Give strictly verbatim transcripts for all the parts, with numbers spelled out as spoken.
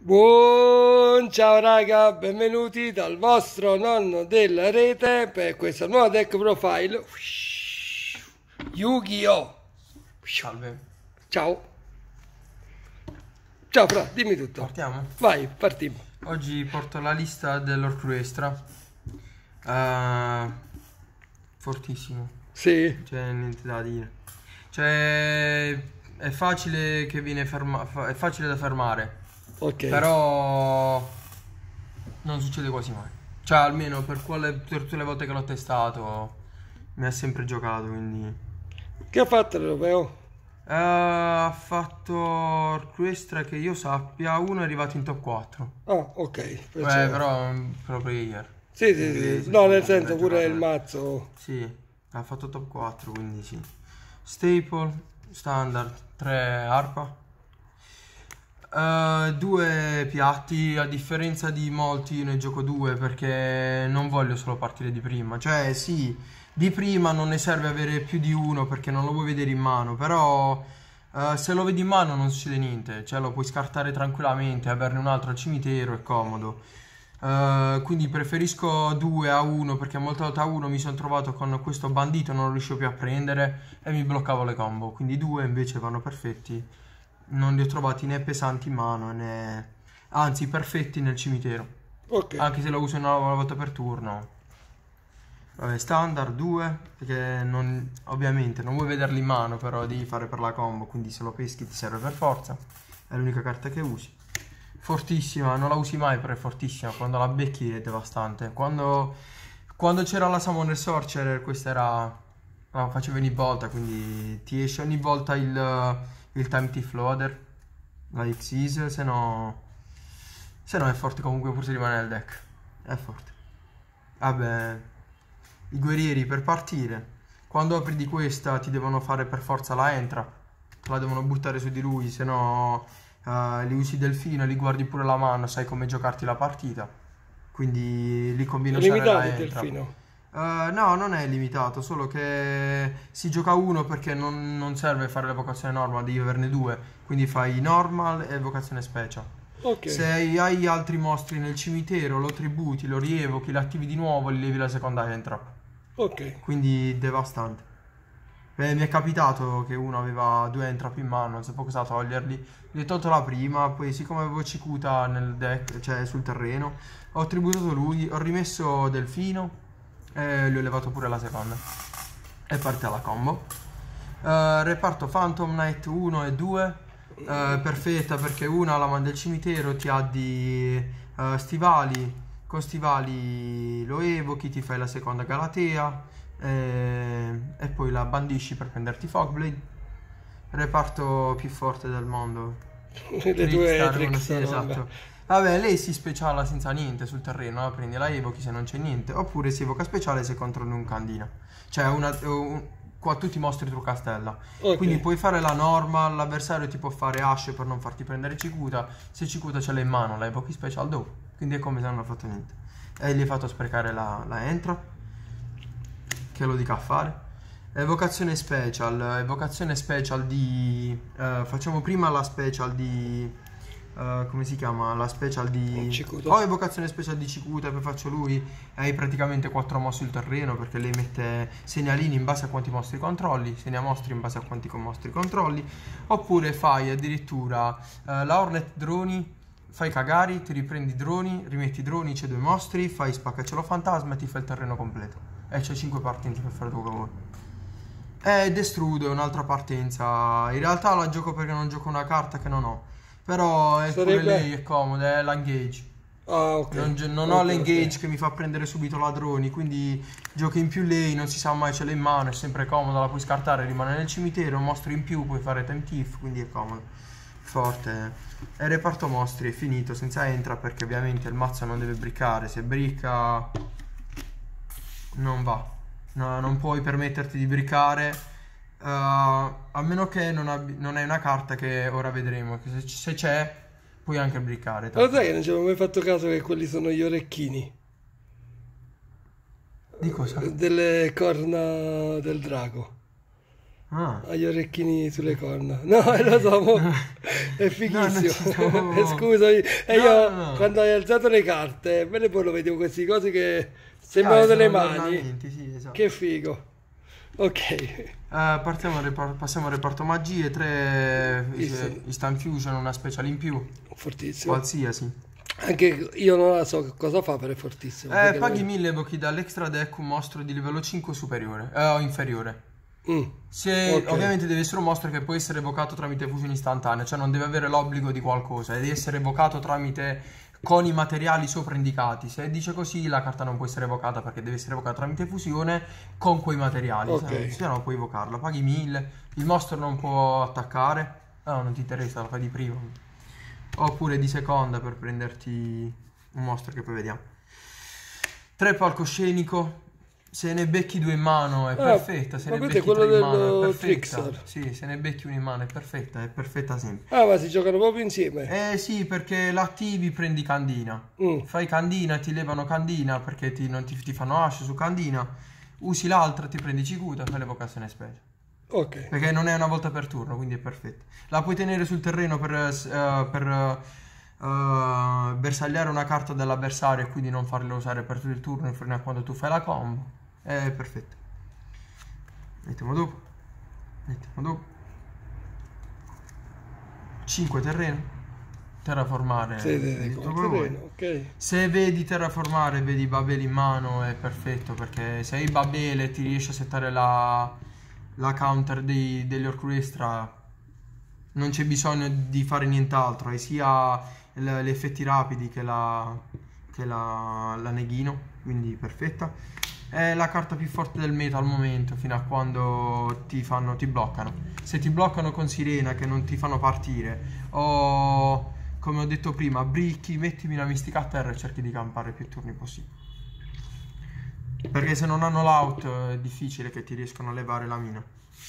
Buon ciao raga, benvenuti dal vostro nonno della rete per questa nuova deck profile Yu-Gi-Oh! Salve. Ciao. Ciao Fra, dimmi tutto. Partiamo? Vai, partiamo. Oggi porto la lista dell'Orchestra. Uh, fortissimo. Sì. C'è niente da dire. Cioè, è facile che viene ferma, è facile da fermare. Ok. Però non succede quasi mai. Cioè, almeno per, quale, per tutte le volte che l'ho testato mi ha sempre giocato, quindi... Che ha fatto l'Europeo? Uh, ha fatto Orchestra che io sappia, uno è arrivato in top quattro. Ah, ok. Eh, Pensavo. però pro player. Sì, sì, Quindi, sì. No, nel sì, senso ha pure giocato- il mazzo. Sì, ha fatto top quattro, quindi sì. Staple, standard, tre arpa. Uh, due piatti, a differenza di molti io ne gioco due perché non voglio solo partire di prima. Cioè sì, di prima non ne serve avere più di uno perché non lo vuoi vedere in mano, però uh, se lo vedi in mano non succede niente, cioè lo puoi scartare tranquillamente, averne un altro al cimitero, è comodo. Uh, quindi preferisco due a uno perché molte volte a uno mi sono trovato con questo bandito, non lo riuscivo più a prendere e mi bloccavo le combo, quindi due invece vanno perfetti. Non li ho trovati né pesanti in mano né... anzi perfetti nel cimitero. Ok. Anche se lo uso una volta per turno. Vabbè, standard due, perché non, ovviamente non vuoi vederli in mano, però devi fare per la combo, quindi se lo peschi ti serve per forza. È l'unica carta che usi. Fortissima, non la usi mai, però è fortissima. Quando la becchi è devastante. Quando, quando c'era la Summoner Sorcerer, questa era... no, facevo ogni volta, quindi ti esce ogni volta il, il Time Thief Loader, la Xyz, se no... se no è forte comunque pur se rimane nel deck. È forte. Vabbè, i guerrieri per partire. Quando apri di questa ti devono fare per forza la entra. La devono buttare su di lui, se no uh, li usi delfino, li guardi pure la mano, sai come giocarti la partita. Quindi li conviene usare la Limitato il entra. delfino. Uh, no, non è limitato, solo che si gioca uno perché non, non serve fare l'evocazione normal, devi averne due. Quindi fai normal e evocazione special. Ok. Se hai, hai altri mostri nel cimitero, lo tributi, lo rievochi, lo attivi di nuovo, li levi la seconda entrap. Ok. Quindi devastante. Beh, mi è capitato che uno aveva due entrap in mano, non sapevo cosa toglierli. Li ho tolto la prima, poi siccome avevo Cicuta nel deck, cioè sul terreno, ho tributato lui, ho rimesso Delfino e gli ho levato pure la seconda. E parte la combo. Uh, reparto Phantom Knight uno e due. Uh, perfetta perché una la manda al cimitero, ti ha di uh, stivali. Con stivali lo evochi, ti fai la seconda Galatea e, e poi la bandisci per prenderti Fogblade. Reparto più forte del mondo. Le due Trickstar, uno, Trix, sì, esatto. Vabbè, lei si speciala senza niente sul terreno, la prendi, la evochi se non c'è niente, oppure si evoca speciale se controlli un candina. Cioè una, un, qua tutti i mostri trucastella. Ok. Quindi puoi fare la normal, l'avversario ti può fare Ash per non farti prendere Cicuta, se Cicuta ce l'hai in mano la evochi special dopo. Quindi è come se non ha fatto niente. E gli hai fatto sprecare la, la entra, che lo dica a fare. Evocazione special, evocazione special di... Uh, facciamo prima la special di... Uh, come si chiama? La special di... Cicuta. O evocazione special di Cicuta, poi faccio lui e hai praticamente quattro mostri sul terreno perché lei mette segnalini in base a quanti mostri controlli, segna mostri in base a quanti mostri controlli, oppure fai addirittura uh, la Hornet droni, fai cagari, ti riprendi i droni, rimetti i droni, c'è due mostri, fai spaccacelo fantasma e ti fai il terreno completo. E c'è cinque partenze per fare tutto quello. E Destrudo è un'altra partenza. In realtà la gioco perché non gioco una carta che non ho. Però è Sarebbe... pure lei è comoda, è l'engage. Ah, ok. Non, non Ok, ho l'engage ok. che mi fa prendere subito ladroni, quindi giochi in più lei, non si sa mai, ce l'hai in mano, è sempre comoda, la puoi scartare, rimane nel cimitero, mostri in più, puoi fare time thief, quindi è comodo. Forte. E reparto mostri è finito senza entra perché ovviamente il mazzo non deve briccare, se bricca non va. No, non puoi permetterti di briccare. Uh, a meno che non, abbi- non hai una carta che ora vedremo. Che se, se c'è, puoi anche briccare. Ma lo sai che non ci avevo mai fatto caso che quelli sono gli orecchini Di cosa? delle corna del drago. Ah. Ha gli orecchini sulle corna. No, lo so, mo, è fighissimo. No, no. Scusami. E No, io, no, no. quando hai alzato le carte, me ne poi lo vedevo queste cose che sembrano Ah, delle sono mani. ornamenti, sì, esatto. Che figo. Ok. Eh, partiamo al repar- passiamo al reparto magie, tre Instant. Instant Fusion, una special in più, Fortissimo. qualsiasi. Anche io non la so cosa fa, però è fortissimo. Eh, perché paghi non- mille evochi dall'extra deck un mostro di livello cinque superiore, eh, o inferiore. Mm. Se, Ok. Ovviamente deve essere un mostro che può essere evocato tramite fusione istantanea, cioè non deve avere l'obbligo di qualcosa, e deve essere evocato tramite con i materiali sopra indicati. Se dice così, la carta non può essere evocata perché deve essere evocata tramite fusione con quei materiali. Ok. Se, se no puoi evocarla. Paghi mille, il mostro non può attaccare. No, non ti interessa, lo fai di prima. Oppure di seconda per prenderti un mostro che poi vediamo. Tre palcoscenico. Se ne becchi due in mano è Ah, perfetta, se ma ne questo è becchi quello tre in mano è dello perfetta. Trickster. Sì, se ne becchi uno in mano è perfetta, è perfetta sempre. Ah, ma si giocano proprio insieme. Eh sì, perché l'attivi prendi candina. Mm. Fai candina, ti levano candina perché ti, non ti, ti fanno hash su candina. Usi l'altra, ti prendi cicuta, fai l'evocazione special. Ok. Perché non è una volta per turno, quindi è perfetta. La puoi tenere sul terreno per, eh, per eh, bersagliare una carta dell'avversario e quindi non farla usare per tutto il turno fino a quando tu fai la combo. È perfetto. Mettiamo dopo. Mettiamo dopo. cinque terreno. Terraformare. Sì, sì, sì, vedi come tu come vuoi. terreno, ok. Se vedi terraformare, vedi Babele in mano, è perfetto perché se hai Babele ti riesci a settare la, la counter dei, degli Orchestra, non c'è bisogno di fare nient'altro, hai sia l- gli effetti rapidi che la, che la, la neghino, quindi perfetta. È la carta più forte del meta al momento, fino a quando ti fanno, ti bloccano. Se ti bloccano con Sirena che non ti fanno partire, o come ho detto prima, bricchi, mettimi la mistica a terra e cerchi di campare più turni possibili. Perché se non hanno l'out è difficile che ti riescano a levare la mina.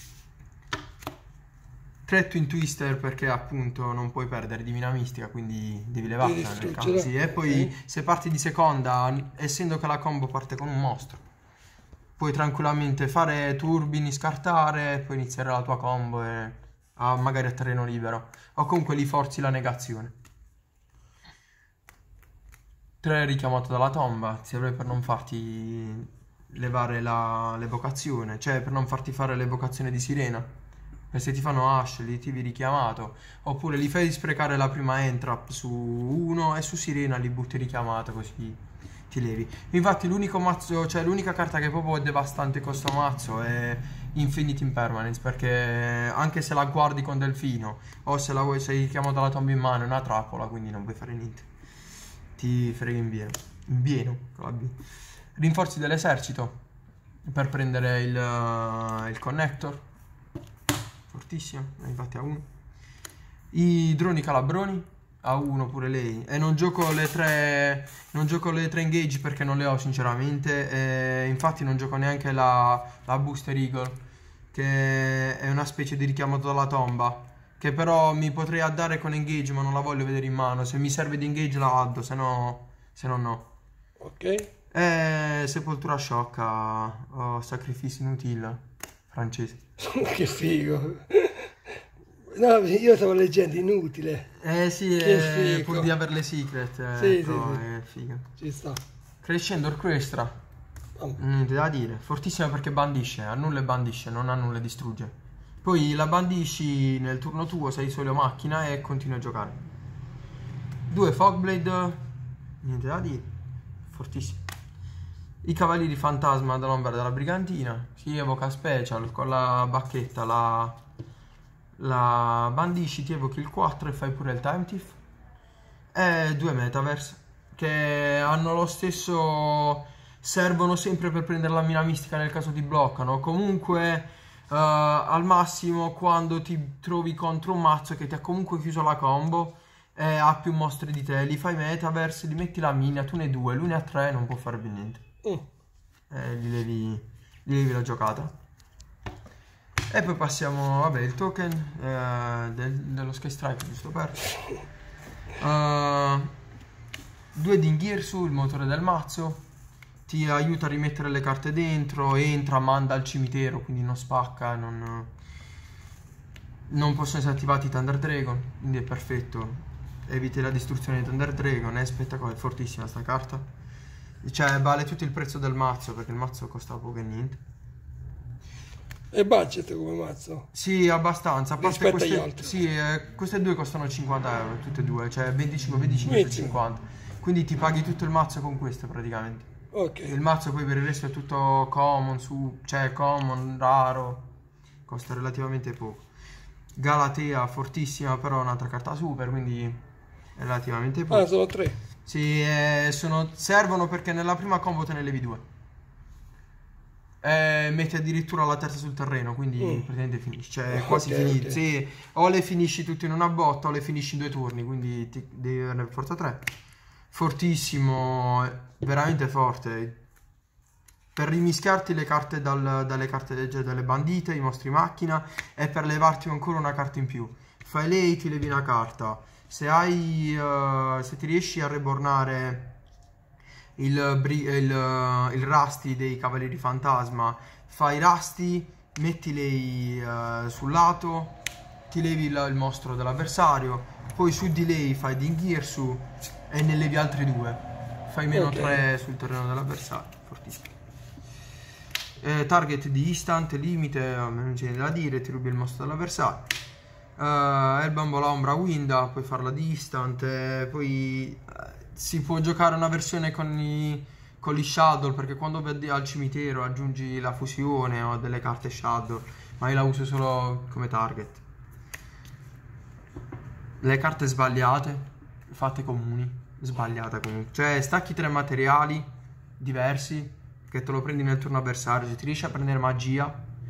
Tre Twin Twister perché appunto non puoi perdere di mina mistica, quindi devi levartela nel caso. Sì, e poi Ok. se parti di seconda, essendo che la combo parte con un mostro, puoi tranquillamente fare turbini, scartare, poi iniziare la tua combo e a, magari a terreno libero. O comunque li forzi la negazione. tre richiamato dalla tomba, serve per non farti levare la- l'evocazione, cioè per non farti fare l'evocazione di Sirena. E se ti fanno hash, li ti richiamato, oppure li fai sprecare la prima entrap su uno e su Sirena li butti richiamato così ti levi. Infatti l'unico mazzo, cioè l'unica carta che è proprio devastante con sto mazzo è Infinite Impermanence, perché anche se la guardi con Delfino o se la vuoi, sei richiamato dalla tomba in mano è una trappola, quindi non puoi fare niente. Ti frega in pieno. In pieno, con la B. Rinforzi dell'esercito per prendere il, uh, il connector. Fortissimo, infatti a uno. I droni calabroni a uno pure lei. E non gioco le tre non gioco le tre engage perché non le ho sinceramente. E infatti non gioco neanche la, la Booster Eagle, che è una specie di richiamato dalla tomba, che però mi potrei addare con engage, ma non la voglio vedere in mano. Se mi serve di engage la addo, se no se no no. Ok. E sepoltura sciocca o sacrificio inutile francese. Che figo. No, io stavo leggendo inutile. Eh sì, Che eh, figo. pur di avere le secret, eh, Sì, però sì, sì. è figa. Ci sta. Crescendo Orchestra, Oh, niente da dire, fortissima perché bandisce, annulla e bandisce, non annulla e distrugge. Poi la bandisci nel turno tuo, sei solo macchina e continui a giocare. Due Fogblade, niente da dire, fortissimo. I Cavalieri Fantasma dall'ombra della Brigantina, si evoca special con la bacchetta, la, la bandisci, ti evochi il quattro e fai pure il Time Thief. E due Metaverse che hanno lo stesso, servono sempre per prendere la mina mistica nel caso ti bloccano. Comunque uh, al massimo quando ti trovi contro un mazzo che ti ha comunque chiuso la combo e ha più mostri di te, li fai Metaverse, li metti la mina, tu ne hai due, lui ne ha tre, non può fare più niente. mm. E gli levi, gli levi la giocata. E poi passiamo, vabbè, il token eh, del, dello Sky Strike, giusto per uh, due Dingirsu, il motore del mazzo, ti aiuta a rimettere le carte dentro, entra, manda al cimitero, quindi non spacca, non, non possono essere attivati i Thunder Dragon, quindi è perfetto. Eviti la distruzione di Thunder Dragon, è spettacolare, è fortissima sta carta. Cioè vale tutto il prezzo del mazzo, perché il mazzo costa poco e niente. E budget come mazzo? Sì, abbastanza. A parte Rispetto queste, agli altri. sì, eh, queste due costano cinquanta euro, tutte e due, cioè venticinque, venticinque e cinquanta. Quindi ti paghi tutto il mazzo con queste praticamente. Ok. Il mazzo poi per il resto è tutto common, su, cioè common, raro, costa relativamente poco. Galatea fortissima, però è un'altra carta super, quindi relativamente poco. Ah, sono tre. Sì, eh, sono, servono perché nella prima combo te ne levi due. Eh, metti addirittura la terza sul terreno, quindi Mm. praticamente finisci, cioè Ok, quasi finito. ok. Sì, o le finisci tutte in una botta o le finisci in due turni, quindi ti, devi averne per forza tre. Fortissimo, veramente forte. Per rimischiarti le carte dal- dalle carte leggere delle bandite, i mostri macchina, e per levarti ancora una carta in più. Fai lei, ti levi una carta. Se hai, eh, se ti riesci a rebornare il, bri- il, eh, il Rusty dei Cavalieri Fantasma, fai Rusty, metti lei eh, sul lato, ti levi il, il mostro dell'avversario, poi su di lei fai Dingirsu e ne levi altri due. Fai meno Ok. tre sul terreno dell'avversario. Fortissimo. Eh, target di instant, limite, a me non c'è niente da dire, ti rubi il mostro dell'avversario. Uh, Elbambola Ombra Winda, puoi farla di instant, eh, poi eh, si può giocare una versione con, i, con gli Shadow, perché quando vai al cimitero aggiungi la fusione o delle carte Shadow, ma io la uso solo come target. Le carte sbagliate, fatte comuni, sbagliate comunque, cioè stacchi tre materiali diversi che te lo prendi nel turno avversario, se ti riesci a prendere magia,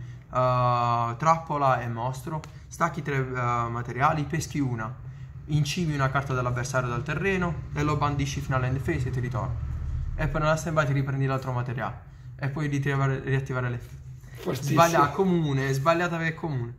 uh, trappola e mostro, stacchi tre uh, materiali, peschi una, incivi una carta dell'avversario dal terreno e lo bandisci fino all'end phase e ti ritorna. E poi nella stand by ti riprendi l'altro materiale e poi riattivare, riattivare le Fortissimo. sbagliata comune, sbagliata perché è comune.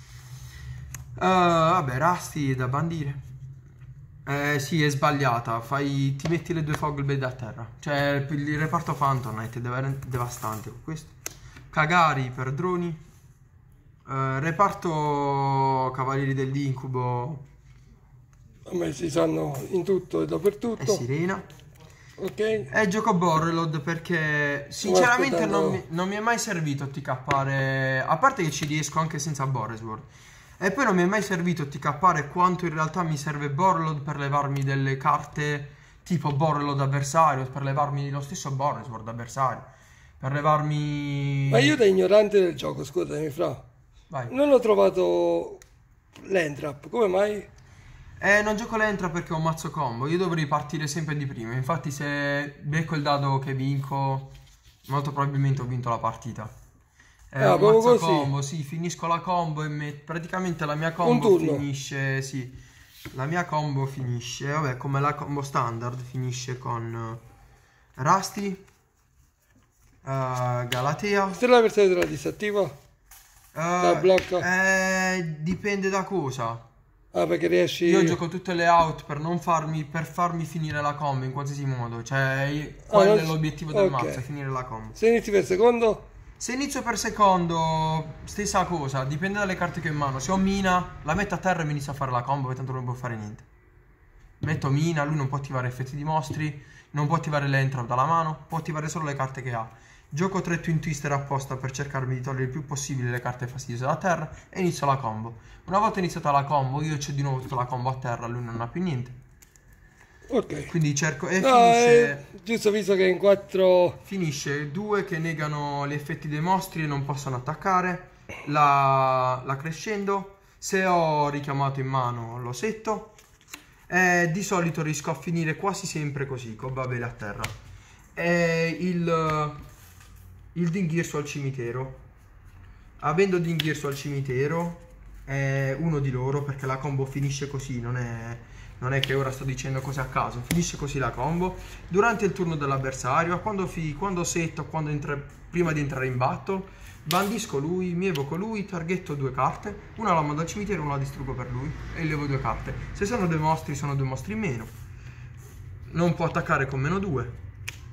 Uh, vabbè, Rusty da bandire. Eh sì, è sbagliata. Fai, ti metti le due Fogglebade a terra. Cioè il reparto Phantom Knight è dev devastante con questo. Kagari per droni. Eh, reparto Cavalieri dell'Incubo. A me si sanno in tutto e È dappertutto. Sirena. Ok. E gioco Borrelod perché sinceramente aspettando- non mi, non mi è mai servito TKare. A parte che ci riesco anche senza Boresword. E poi non mi è mai servito TKare quanto in realtà mi serve Borrelod per levarmi delle carte tipo Borrelod avversario, per levarmi lo stesso Boresword avversario, per levarmi... Ma io da ignorante del gioco, scusami, fra, Vai. non ho trovato l'entrap, come mai? Eh, non gioco l'entra perché ho un mazzo combo, io dovrei partire sempre di prima, infatti se becco il dado che vinco, molto probabilmente ho vinto la partita. È Ah, un proprio mazzo così? combo, sì, finisco la combo e met- praticamente la mia Un combo turno. finisce, sì, la mia combo finisce, vabbè, come la combo standard, finisce con uh, Rusty, uh, Galatea. Se la versione della disattiva? uh, La blocca? eh, dipende da cosa. Ah, perché riesci... Io gioco tutte le out per non farmi, per farmi finire la combo in qualsiasi modo, cioè io- quello non è s- l'obiettivo del ok. mazzo, è finire la combo. Se inizi per secondo? Se inizio per secondo, stessa cosa, dipende dalle carte che ho in mano. Se ho mina, la metto a terra e mi inizio a fare la combo, che tanto non può fare niente. Metto mina, lui non può attivare effetti di mostri, non può attivare l'entrap dalla mano, può attivare solo le carte che ha. Gioco tre Twin Twister apposta per cercarmi di togliere il più possibile le carte fastidiose da terra e inizio la combo. Una volta iniziata la combo, io c'ho di nuovo tutta la combo a terra, lui non ha più niente. Ok. Quindi cerco e No, finisce... eh, giusto visto che in quattro... Finisce due che negano gli effetti dei mostri e non possono attaccare. La, la crescendo. Se ho richiamato in mano lo setto. E di solito riesco a finire quasi sempre così, con Babele a terra. E il, il Dingirsu al cimitero. Avendo Dingirsu al cimitero, è uno di loro perché la combo finisce così, non è... Non è che ora sto dicendo cose a caso, finisce così la combo. Durante il turno dell'avversario, quando, quando setto, quando entra, prima di entrare in battle, bandisco lui, mi evoco lui, targetto due carte, una la mando al cimitero, una la distruggo per lui e levo due carte. Se sono due mostri, sono due mostri in meno. Non può attaccare con meno due.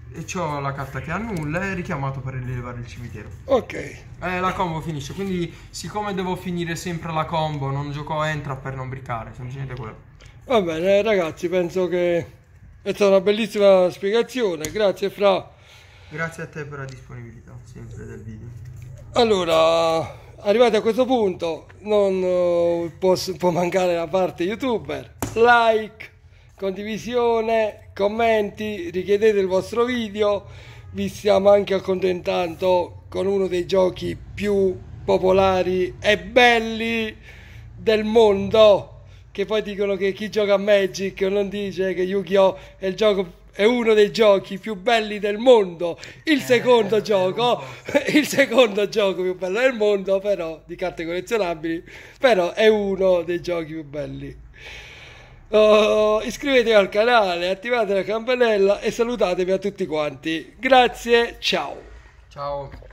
e c'ho la carta che annulla e richiamato per rilevare il cimitero. Ok. Eh, la combo finisce, quindi siccome devo finire sempre la combo, non gioco entra per non briccare, semplicemente quello. Va bene ragazzi, penso che è stata una bellissima spiegazione, grazie Fra. Grazie a te per la disponibilità, sempre del video. Allora, arrivati a questo punto, non uh, può, può mancare la parte youtuber. Like, condivisione, commenti, richiedete il vostro video. Vi stiamo anche accontentando con uno dei giochi più popolari e belli del mondo, che poi dicono che chi gioca a Magic non dice che Yu-Gi-Oh! È il gioco, è uno dei giochi più belli del mondo. Il secondo eh, gioco, il secondo gioco più bello del mondo, però di carte collezionabili, però è uno dei giochi più belli. Uh, iscrivetevi al canale, attivate la campanella e salutatevi a tutti quanti. Grazie, ciao. Ciao.